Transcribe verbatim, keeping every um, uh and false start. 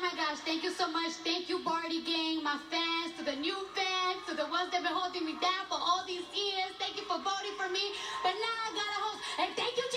my gosh, thank you so much. Thank you, Barty Gang, my fans, to the new fans, to the ones that have been holding me down for all these years. Thank you for voting for me. But now I got a host. And thank you,